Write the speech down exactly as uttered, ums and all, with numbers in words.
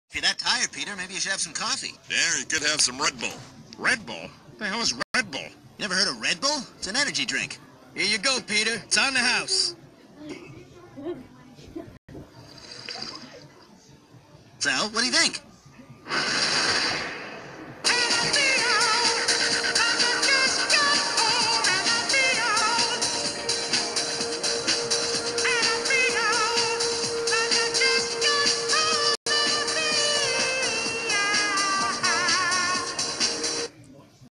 If you're that tired, Peter, maybe you should have some coffee. Yeah, you could have some Red Bull. Red Bull? What the hell is Red Bull? Never heard of Red Bull? It's an energy drink. Here you go, Peter. It's on the house. So, what do you think?